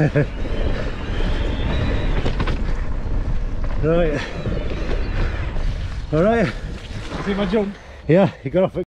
Right. Alright. See my jump? Yeah, you got off it.